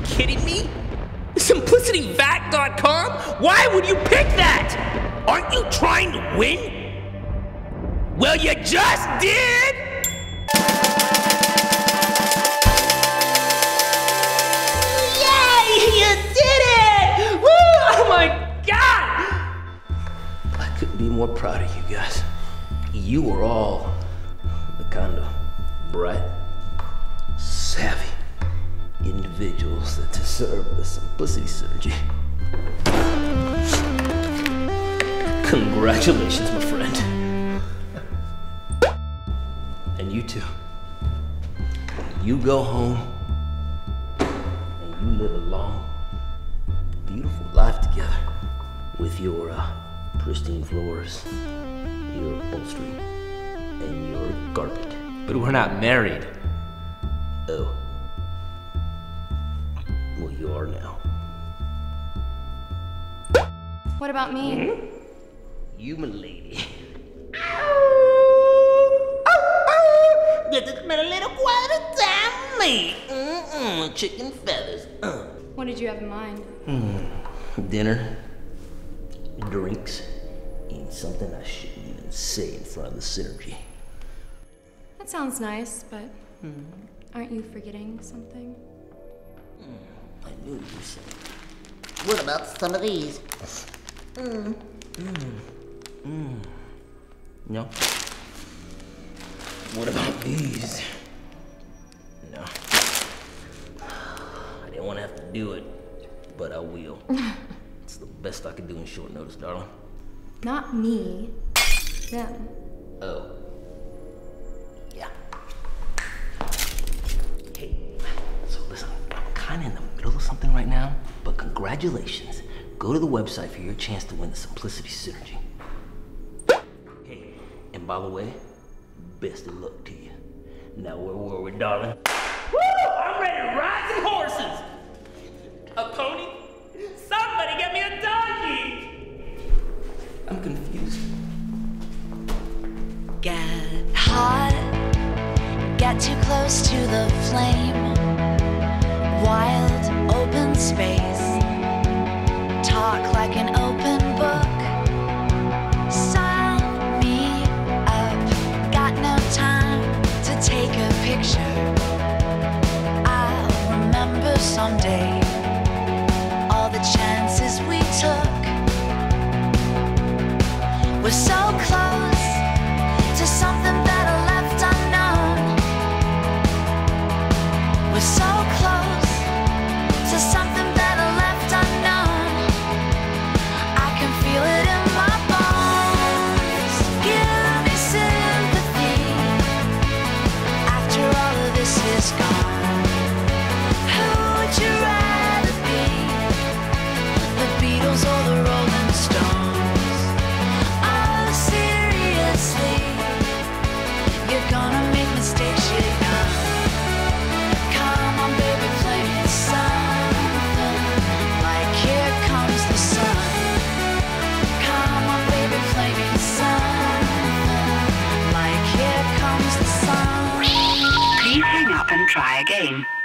kidding me? SimplicityVac.com? Why would you pick that? Aren't you trying to win? Well, you just did! Yay! You did it! Woo! Oh my God! I couldn't be more proud of you guys. You are all the kind of bright, savvy individuals that deserve the Simplicity Synergy. Congratulations, my friend. And you too. You go home and you live a long, beautiful life together with your pristine floors, your upholstery, and your carpet. But we're not married. Oh. Well, you are now. What about me? You, my lady. This has been a little quite a time for me. Chicken feathers. What did you have in mind? Dinner, drinks, and something I shouldn't even say in front of the Synergy. That sounds nice, but aren't you forgetting something? I knew you said it. What about some of these? No. What about these? No. I didn't want to have to do it, but I will. It's the best I could do in short notice, darling. Not me. Them. Oh. Yeah. Hey, so listen, I'm kinda in the middle of something right now, but congratulations. Go to the website for your chance to win the Simplicity Synergy. Hey, and by the way, best of luck to you. Now where were we, darling? Woo! I'm ready to ride some horses! A pony? Somebody get me a donkey! I'm confused. Get hot, get too close to the flame. Wild, open space. Talk like an open book. Sign me up. Got no time to take a picture. I'll remember someday all the chances we took. We're so close to something better left unknown. We're so close to something better left unknown. I can feel it in my bones. Give me sympathy after all of this is gone. Who would you rather be? The Beatles or the Rolling Stones? Oh, seriously, you're gonna make mistakes, you know. Come on, baby, play me something like Here Comes the Sun. Come on, baby, play me something like Here Comes the Sun. Please hang up and try again.